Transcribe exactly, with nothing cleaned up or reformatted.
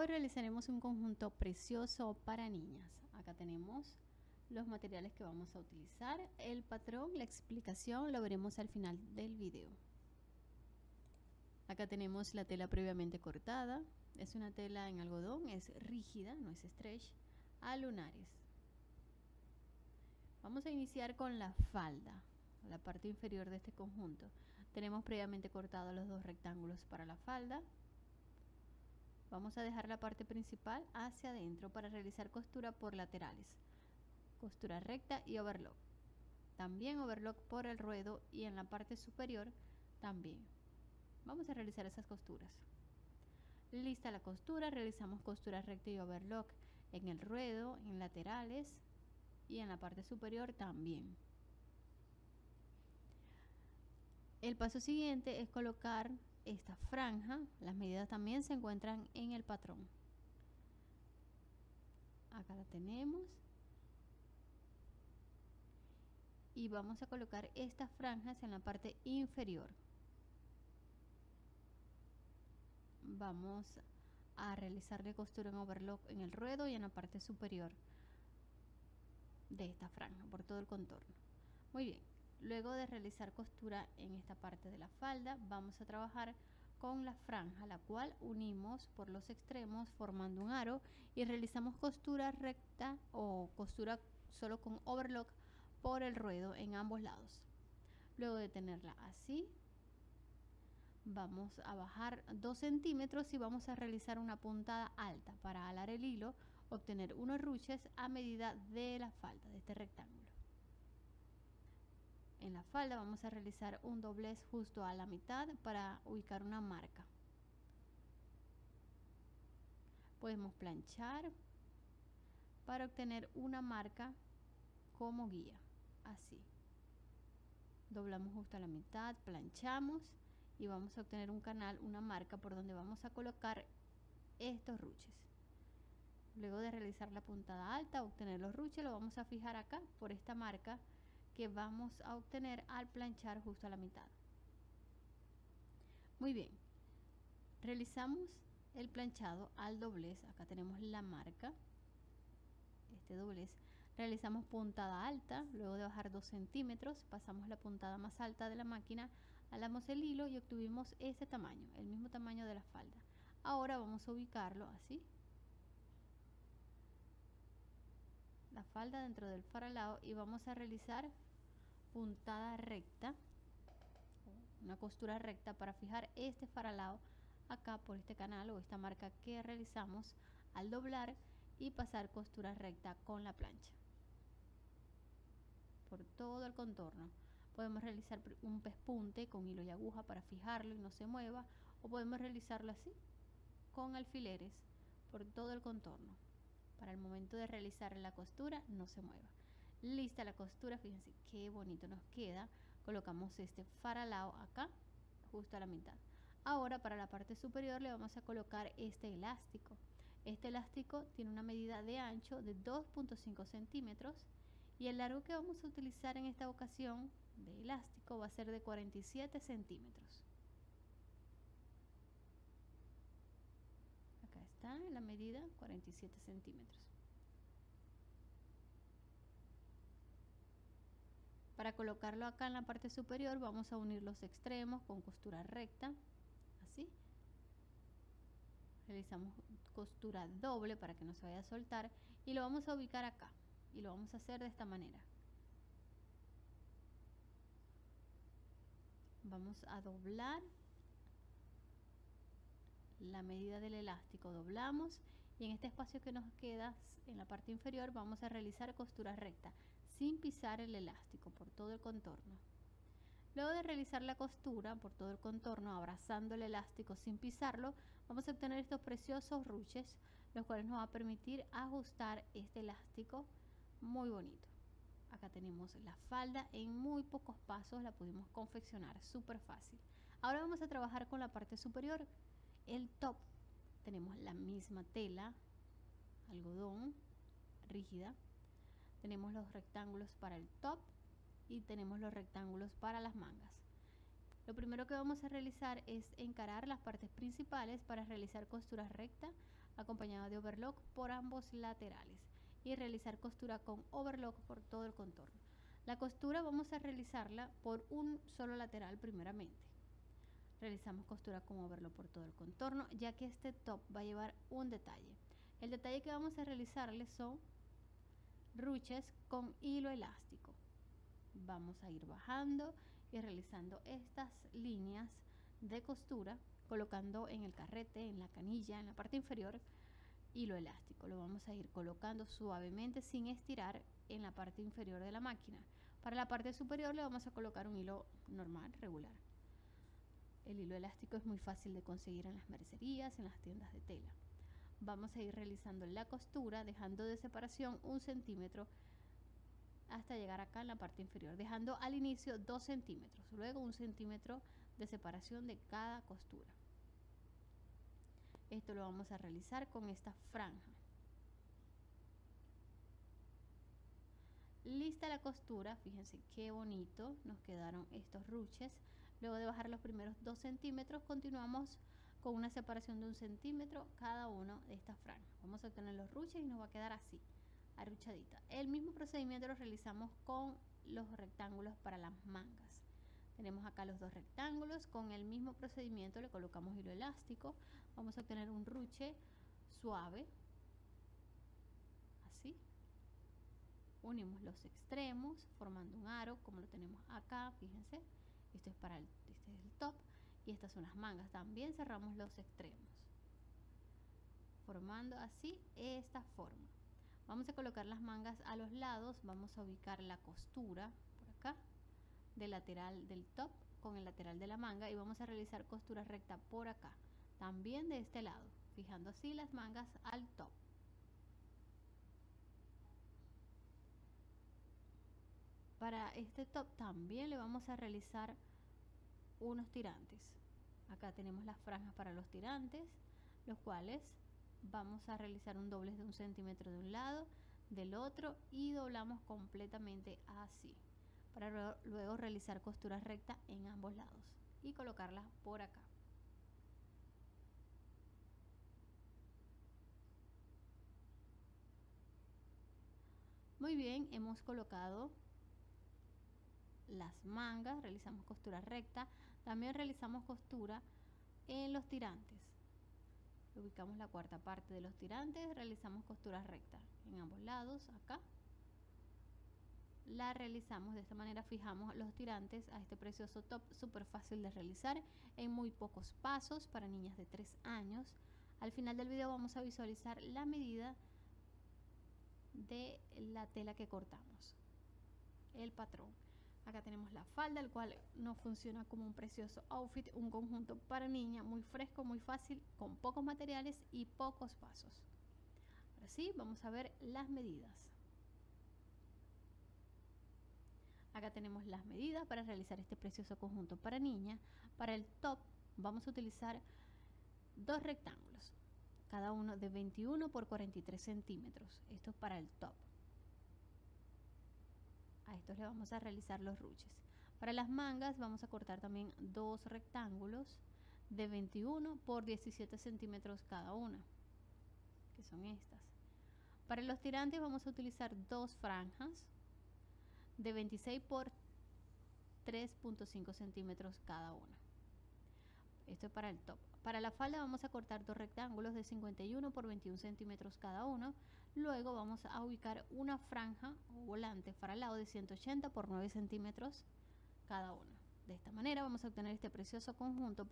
Hoy realizaremos un conjunto precioso para niñas. Acá tenemos los materiales que vamos a utilizar. El patrón, la explicación lo veremos al final del video. Acá tenemos la tela previamente cortada. Es una tela en algodón, es rígida, no es stretch, a lunares. Vamos a iniciar con la falda, la parte inferior de este conjunto. Tenemos previamente cortado los dos rectángulos para la falda. Vamos a dejar la parte principal hacia adentro para realizar costura por laterales, costura recta y overlock. También overlock por el ruedo y en la parte superior también. Vamos a realizar esas costuras. Lista la costura, realizamos costura recta y overlock en el ruedo, en laterales y en la parte superior también. El paso siguiente es colocar esta franja. Las medidas también se encuentran en el patrón. Acá la tenemos. Y vamos a colocar estas franjas en la parte inferior. Vamos a realizarle costura en overlock en el ruedo y en la parte superior de esta franja por todo el contorno. Muy bien, luego de realizar costura en esta parte de la falda, vamos a trabajar con la franja, la cual unimos por los extremos formando un aro y realizamos costura recta o costura solo con overlock por el ruedo en ambos lados. Luego de tenerla así, vamos a bajar dos centímetros y vamos a realizar una puntada alta para alar el hilo, obtener unos ruches a medida de la falda de este rectángulo. En la falda vamos a realizar un doblez justo a la mitad para ubicar una marca. Podemos planchar para obtener una marca como guía, así. Doblamos justo a la mitad, planchamos y vamos a obtener un canal, una marca por donde vamos a colocar estos ruches. Luego de realizar la puntada alta, obtener los ruches, lo vamos a fijar acá por esta marca que vamos a obtener al planchar justo a la mitad. Muy bien, realizamos el planchado al doblez. Acá tenemos la marca, este doblez. Realizamos puntada alta, luego de bajar dos centímetros, pasamos la puntada más alta de la máquina, alamos el hilo y obtuvimos ese tamaño, el mismo tamaño de la falda. Ahora vamos a ubicarlo así, la falda dentro del faralao, y vamos a realizar puntada recta, una costura recta para fijar este faralao acá por este canal o esta marca que realizamos al doblar y pasar costura recta con la plancha por todo el contorno. Podemos realizar un pespunte con hilo y aguja para fijarlo y no se mueva, o podemos realizarlo así con alfileres por todo el contorno para el momento de realizar la costura no se mueva. Lista la costura, fíjense qué bonito nos queda. Colocamos este faralao acá justo a la mitad. Ahora para la parte superior le vamos a colocar este elástico. Este elástico tiene una medida de ancho de dos punto cinco centímetros y el largo que vamos a utilizar en esta ocasión de elástico va a ser de cuarenta y siete centímetros. Acá está la medida, cuarenta y siete centímetros. Para colocarlo acá en la parte superior vamos a unir los extremos con costura recta, así. Realizamos costura doble para que no se vaya a soltar y lo vamos a ubicar acá y lo vamos a hacer de esta manera. Vamos a doblar la medida del elástico, doblamos y en este espacio que nos queda en la parte inferior vamos a realizar costura recta sin pisar el elástico por todo el contorno. Luego de realizar la costura por todo el contorno abrazando el elástico sin pisarlo, vamos a obtener estos preciosos ruches, los cuales nos va a permitir ajustar este elástico muy bonito. Acá tenemos la falda, en muy pocos pasos la pudimos confeccionar, súper fácil. Ahora vamos a trabajar con la parte superior. El top, tenemos la misma tela, algodón, rígida. Tenemos los rectángulos para el top y tenemos los rectángulos para las mangas. Lo primero que vamos a realizar es encarar las partes principales para realizar costura recta acompañado de overlock por ambos laterales y realizar costura con overlock por todo el contorno. La costura vamos a realizarla por un solo lateral primeramente. Realizamos costura con overlock por todo el contorno, ya que este top va a llevar un detalle. El detalle que vamos a realizarle son ruches con hilo elástico. Vamos a ir bajando y realizando estas líneas de costura, colocando en el carrete, en la canilla, en la parte inferior, hilo elástico. Lo vamos a ir colocando suavemente sin estirar en la parte inferior de la máquina. Para la parte superior le vamos a colocar un hilo normal, regular. El hilo elástico es muy fácil de conseguir en las mercerías, en las tiendas de tela. Vamos a ir realizando la costura dejando de separación un centímetro hasta llegar acá en la parte inferior, dejando al inicio dos centímetros, luego un centímetro de separación de cada costura. Esto lo vamos a realizar con esta franja. Lista la costura, fíjense qué bonito nos quedaron estos ruches. Luego de bajar los primeros dos centímetros, continuamos con una separación de un centímetro cada uno de estas franjas. Vamos a obtener los ruches y nos va a quedar así, arruchadita. El mismo procedimiento lo realizamos con los rectángulos para las mangas. Tenemos acá los dos rectángulos, con el mismo procedimiento le colocamos hilo elástico. Vamos a obtener un ruche suave, así. Unimos los extremos formando un aro como lo tenemos acá, fíjense. Esto es para el, este es el top y estas son las mangas. También cerramos los extremos formando así esta forma. Vamos a colocar las mangas a los lados, vamos a ubicar la costura por acá del lateral del top con el lateral de la manga y vamos a realizar costura recta por acá, también de este lado, fijando así las mangas al top. Para este top también le vamos a realizar unos tirantes. Acá tenemos las franjas para los tirantes, los cuales vamos a realizar un doblez de un centímetro de un lado, del otro y doblamos completamente así, para luego, luego realizar costura recta en ambos lados y colocarlas por acá. Muy bien, hemos colocado las mangas, realizamos costura recta, también realizamos costura en los tirantes. Ubicamos la cuarta parte de los tirantes, realizamos costura recta en ambos lados, acá. La realizamos de esta manera, fijamos los tirantes a este precioso top, súper fácil de realizar en muy pocos pasos para niñas de tres años. Al final del video vamos a visualizar la medida de la tela que cortamos, el patrón. Acá tenemos la falda, el cual nos funciona como un precioso outfit, un conjunto para niña, muy fresco, muy fácil, con pocos materiales y pocos pasos. Ahora sí, vamos a ver las medidas. Acá tenemos las medidas para realizar este precioso conjunto para niña. Para el top vamos a utilizar dos rectángulos, cada uno de veintiuno por cuarenta y tres centímetros. Esto es para el top. A estos le vamos a realizar los ruches. Para las mangas vamos a cortar también dos rectángulos de veintiuno por diecisiete centímetros cada una, que son estas. Para los tirantes vamos a utilizar dos franjas de veintiséis por tres punto cinco centímetros cada una. Esto es para el top. Para la falda vamos a cortar dos rectángulos de cincuenta y uno por veintiuno centímetros cada uno. Luego vamos a ubicar una franja o volante faralado de ciento ochenta por nueve centímetros cada uno. De esta manera vamos a obtener este precioso conjunto